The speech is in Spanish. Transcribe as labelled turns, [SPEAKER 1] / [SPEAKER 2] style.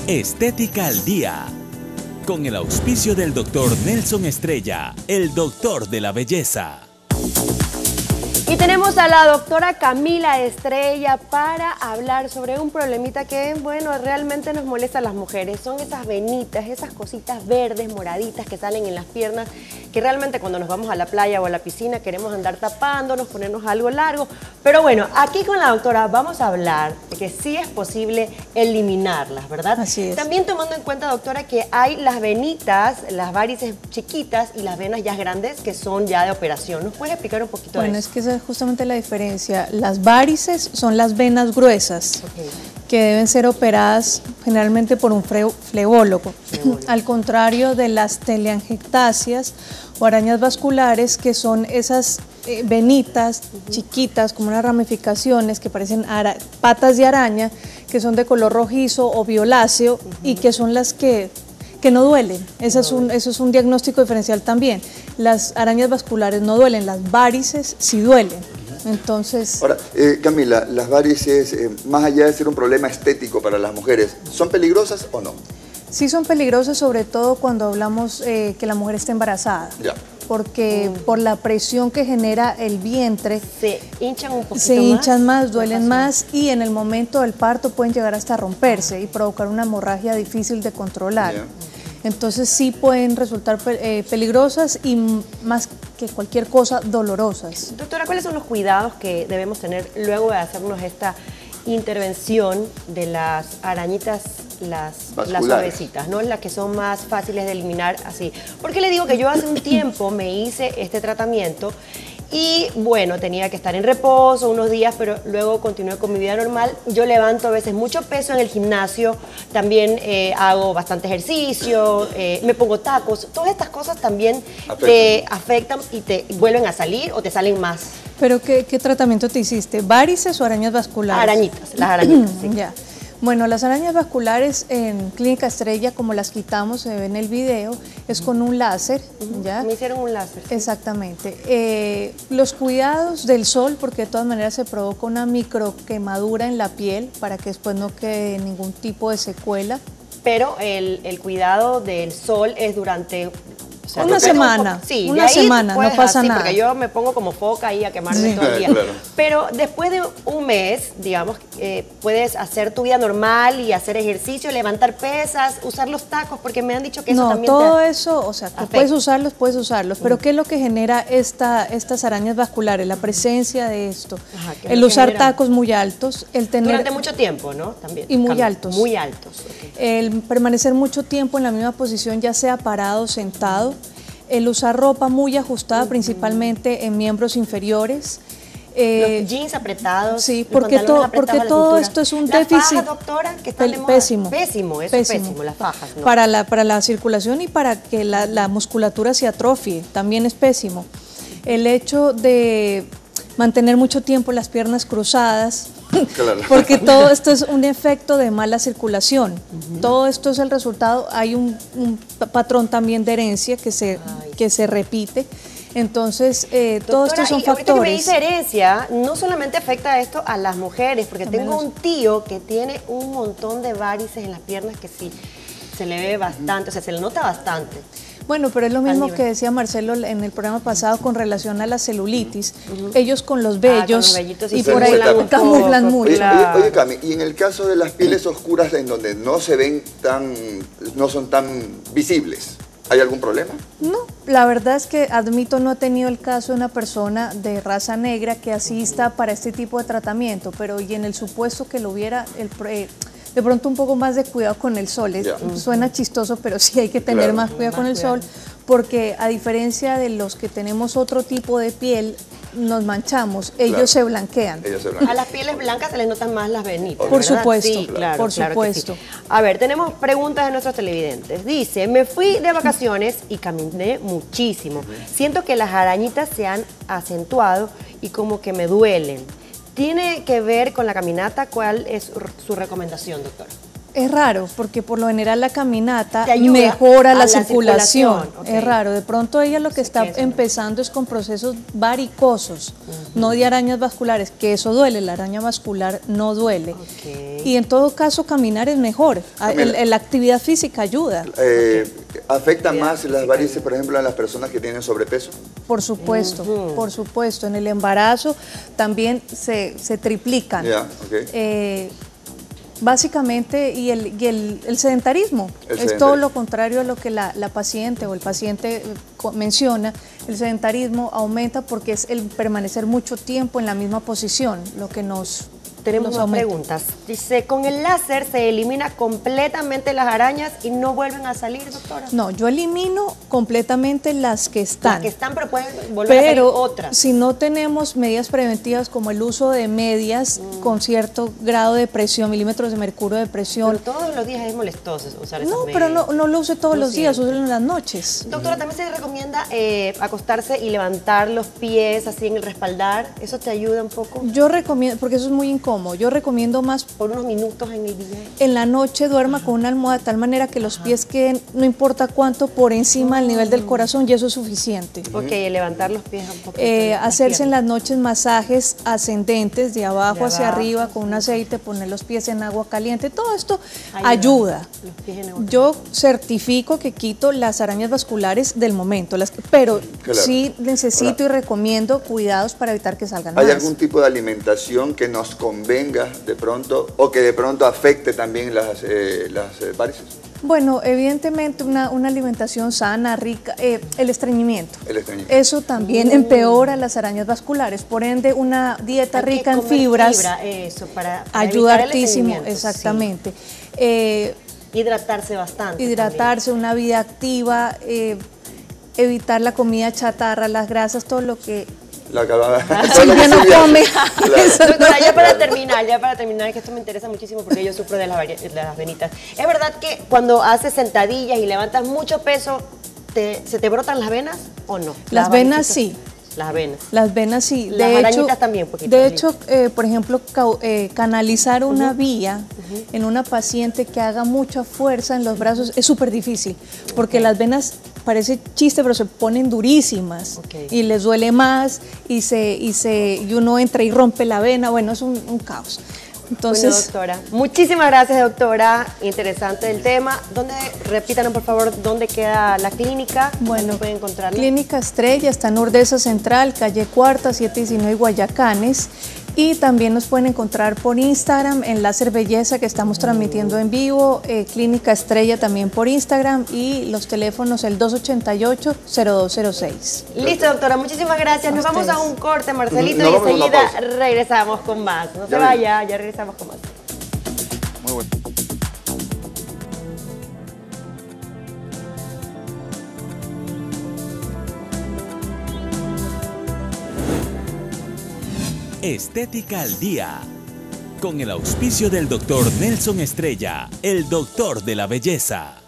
[SPEAKER 1] Estética al Día, con el auspicio del Dr. Nelson Estrella, el doctor de la belleza.
[SPEAKER 2] Y tenemos a la doctora Camila Estrella para hablar sobre un problemita que, bueno, realmente nos molesta a las mujeres. Son esas venitas, esas cositas verdes, moraditas que salen en las piernas, que realmente cuando nos vamos a la playa o a la piscina queremos andar tapándonos, ponernos algo largo. Pero bueno, aquí con la doctora vamos a hablar de que sí es posible eliminarlas, ¿verdad?
[SPEAKER 3] Así es.
[SPEAKER 2] También tomando en cuenta, doctora, que hay las venitas, las varices chiquitas y las venas ya grandes que son ya de operación. ¿Nos puedes explicar un poquito de eso?
[SPEAKER 3] Bueno, es que esa es justamente la diferencia. Las varices son las venas gruesas, que deben ser operadas generalmente por un flebólogo. Al contrario de las teleangiectasias o arañas vasculares, que son esas venitas chiquitas, como unas ramificaciones que parecen patas de araña, que son de color rojizo o violáceo y que son las que no duelen. Eso es un diagnóstico diferencial también. Las arañas vasculares no duelen, las varices sí duelen. Entonces...
[SPEAKER 4] Ahora, Camila, las varices, más allá de ser un problema estético para las mujeres, ¿son peligrosas o no?
[SPEAKER 3] Sí son peligrosas, sobre todo cuando hablamos que la mujer está embarazada.
[SPEAKER 4] Ya.
[SPEAKER 3] Porque por la presión que genera el vientre,
[SPEAKER 2] se hinchan un poquito
[SPEAKER 3] se hinchan más,
[SPEAKER 2] más
[SPEAKER 3] duelen más y en el momento del parto pueden llegar hasta romperse y provocar una hemorragia difícil de controlar.
[SPEAKER 4] Ya.
[SPEAKER 3] Entonces sí pueden resultar peligrosas y más que cualquier cosa, dolorosas.
[SPEAKER 2] Doctora, ¿cuáles son los cuidados que debemos tener luego de hacernos esta intervención de las arañitas, las suavecitas, ¿no? Las que son más fáciles de eliminar así? Porque le digo que yo hace un tiempo me hice este tratamiento y bueno, tenía que estar en reposo unos días, pero luego continué con mi vida normal. Yo levanto a veces mucho peso en el gimnasio, también hago bastante ejercicio, me pongo tacos. Todas estas cosas también te afectan y te vuelven a salir o te salen más.
[SPEAKER 3] ¿Pero qué tratamiento te hiciste? ¿Varices o arañas vasculares?
[SPEAKER 2] Arañitas, las arañitas, sí.
[SPEAKER 3] Ya. Bueno, las arañas vasculares en Clínica Estrella, como las quitamos, se ve en el video, es con un láser. ¿Ya?
[SPEAKER 2] Me hicieron un láser. Sí.
[SPEAKER 3] Exactamente. Los cuidados del sol, porque de todas maneras se provoca una microquemadura en la piel para que después no quede ningún tipo de secuela.
[SPEAKER 2] Pero el cuidado del sol es durante... O sea,
[SPEAKER 3] una semana,
[SPEAKER 2] sí,
[SPEAKER 3] una semana, no pasa nada.
[SPEAKER 2] Porque yo me pongo como foca ahí a quemarme todo el día.
[SPEAKER 4] Claro.
[SPEAKER 2] Pero después de un mes, digamos, puedes hacer tu vida normal y hacer ejercicio, levantar pesas, usar los tacos, porque me han dicho que eso también
[SPEAKER 3] todo eso, o sea, que puedes usarlos, pero ¿qué es lo que genera estas arañas vasculares? La presencia de esto, el usar tacos muy altos, el tener...
[SPEAKER 2] Durante mucho tiempo, ¿no? También.
[SPEAKER 3] Y muy altos.
[SPEAKER 2] Muy altos.
[SPEAKER 3] El permanecer mucho tiempo en la misma posición, ya sea parado o sentado, el usar ropa muy ajustada, principalmente en miembros inferiores.
[SPEAKER 2] Los jeans apretados.
[SPEAKER 3] Sí, porque todo esto es un déficit.
[SPEAKER 2] Las fajas, doctora, que están de moda.
[SPEAKER 3] Pésimo.
[SPEAKER 2] Pésimo, eso es pésimo, las fajas. ¿No?
[SPEAKER 3] Para la circulación y para que la musculatura se atrofie, también es pésimo. El hecho de mantener mucho tiempo las piernas cruzadas, claro. Porque todo esto es un efecto de mala circulación. Todo esto es el resultado, hay un patrón también de herencia que se repite. Entonces, todo esto son factores.
[SPEAKER 2] Que me dice herencia, no solamente afecta esto a las mujeres, porque tengo un tío que tiene un montón de varices en las piernas que sí, se le ve bastante, o sea, se le nota bastante.
[SPEAKER 3] Bueno, pero es lo mismo que decía Marcelo en el programa pasado con relación a la celulitis. Ellos con los vellos
[SPEAKER 2] y
[SPEAKER 3] por ahí camuflan mucho.
[SPEAKER 4] Oye, Cami, y en el caso de las pieles oscuras en donde no se ven no son tan visibles, ¿hay algún problema?
[SPEAKER 3] No, la verdad es que admito no he tenido el caso de una persona de raza negra que asista para este tipo de tratamiento, pero y en el supuesto que lo hubiera, de pronto un poco más de cuidado con el sol. Suena chistoso, pero sí hay que tener más cuidado con el sol, porque a diferencia de los que tenemos otro tipo de piel, nos manchamos, ellos se blanquean.
[SPEAKER 2] A las pieles blancas se les notan más las venitas.
[SPEAKER 3] Por supuesto,
[SPEAKER 2] sí, claro,
[SPEAKER 3] por supuesto.
[SPEAKER 2] Sí. A ver, tenemos preguntas de nuestros televidentes. Dice, me fui de vacaciones y caminé muchísimo. Siento que las arañitas se han acentuado y como que me duelen. ¿Tiene que ver con la caminata? ¿Cuál es su recomendación, doctor?
[SPEAKER 3] Es raro, porque por lo general la caminata
[SPEAKER 2] Te ayuda
[SPEAKER 3] mejora
[SPEAKER 2] a
[SPEAKER 3] la circulación.
[SPEAKER 2] Ok.
[SPEAKER 3] Es raro. De pronto ella lo que está
[SPEAKER 2] que eso.
[SPEAKER 3] empezando es con procesos varicosos, no de arañas vasculares, que eso duele, la araña vascular no duele.
[SPEAKER 2] Ok.
[SPEAKER 3] Y en todo caso caminar es mejor, la actividad física ayuda.
[SPEAKER 4] ¿Afecta más las varices, por ejemplo, a las personas que tienen sobrepeso?
[SPEAKER 3] Por supuesto, por supuesto. En el embarazo también se triplican.
[SPEAKER 4] Ya, ok.
[SPEAKER 3] Básicamente, y el sedentarismo es todo lo contrario a lo que la paciente o el paciente menciona. El sedentarismo aumenta porque es el permanecer mucho tiempo en la misma posición, lo que
[SPEAKER 2] Tenemos más preguntas. Dice, ¿con el láser se elimina completamente las arañas y no vuelven a salir, doctora?
[SPEAKER 3] No, yo elimino completamente las que están.
[SPEAKER 2] Las que están, pero pueden volver a salir otras.
[SPEAKER 3] Si no tenemos medidas preventivas como el uso de medias con cierto grado de presión, milímetros de mercurio de presión.
[SPEAKER 2] Pero todos los días es molestoso usar esas
[SPEAKER 3] No,
[SPEAKER 2] medias.
[SPEAKER 3] pero no lo use todos los días, úselo en las noches.
[SPEAKER 2] Doctora, también se recomienda acostarse y levantar los pies así en el respaldar. ¿Eso te ayuda un poco?
[SPEAKER 3] Yo recomiendo, porque eso es muy incómodo. Yo recomiendo más
[SPEAKER 2] Por unos minutos en el día.
[SPEAKER 3] en la noche duerma con una almohada de tal manera que los pies queden, no importa cuánto, por encima del nivel del corazón y eso es suficiente.
[SPEAKER 2] Ok, levantar los pies un poquito.
[SPEAKER 3] Hacerse en las noches masajes ascendentes de abajo hacia arriba con un aceite, poner los pies en agua caliente, todo esto ayuda.
[SPEAKER 2] Los pies en agua.
[SPEAKER 3] Yo certifico que quito las arañas vasculares del momento, pero
[SPEAKER 4] Claro.
[SPEAKER 3] sí necesito y recomiendo cuidados para evitar que salgan
[SPEAKER 4] ¿Hay
[SPEAKER 3] más.
[SPEAKER 4] algún tipo de alimentación que nos convenga de pronto o que de pronto afecte también las varices?
[SPEAKER 3] Bueno, evidentemente una alimentación sana, rica, el estreñimiento.
[SPEAKER 4] El estreñimiento.
[SPEAKER 3] Eso también empeora las arañas vasculares, por ende una dieta
[SPEAKER 2] Hay que
[SPEAKER 3] rica en
[SPEAKER 2] comer
[SPEAKER 3] fibras
[SPEAKER 2] fibra, eso, para
[SPEAKER 3] ayuda
[SPEAKER 2] evitar el
[SPEAKER 3] hartísimo,
[SPEAKER 2] estreñimiento,
[SPEAKER 3] exactamente.
[SPEAKER 2] sí. Hidratarse bastante.
[SPEAKER 3] Hidratarse, una vida activa, evitar la comida chatarra, las grasas, todo lo que
[SPEAKER 4] La acababa.
[SPEAKER 3] Silvia no come. Eso no.
[SPEAKER 2] Doctora, ya para terminar, que esto me interesa muchísimo porque yo sufro de las venitas. ¿Es verdad que cuando haces sentadillas y levantas mucho peso, se te brotan las venas o no?
[SPEAKER 3] Las venas sí.
[SPEAKER 2] Las venas.
[SPEAKER 3] Las venas sí.
[SPEAKER 2] Las arañitas también, un poquito.
[SPEAKER 3] De hecho, por ejemplo, canalizar una vía en una paciente que haga mucha fuerza en los brazos es súper difícil, porque las venas, parece chiste, pero se ponen durísimas y les duele más y uno entra y rompe la vena. Bueno, es un caos. Entonces,
[SPEAKER 2] bueno, doctora, muchísimas gracias, doctora. Interesante el tema. Repítanos, por favor, dónde queda la clínica.
[SPEAKER 3] Bueno,
[SPEAKER 2] ¿dónde pueden encontrarla?
[SPEAKER 3] Clínica Estrella está en Urdesa Central, calle Cuarta, 719 Guayacanes. Y también nos pueden encontrar por Instagram en Láser Belleza, que estamos transmitiendo en vivo, Clínica Estrella también por Instagram, y los teléfonos el 288-0206.
[SPEAKER 2] Listo, doctora, muchísimas gracias. Nos vamos a un corte, Marcelito, y enseguida regresamos con más. No se vaya, ya regresamos con más.
[SPEAKER 4] Muy bueno.
[SPEAKER 1] Estética al Día, con el auspicio del doctor Nelson Estrella, el doctor de la belleza.